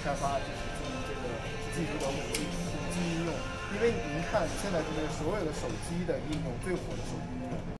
开发就是这个技术的5G应用。因为您看现在就是所有的手机的应用最火的手机应用。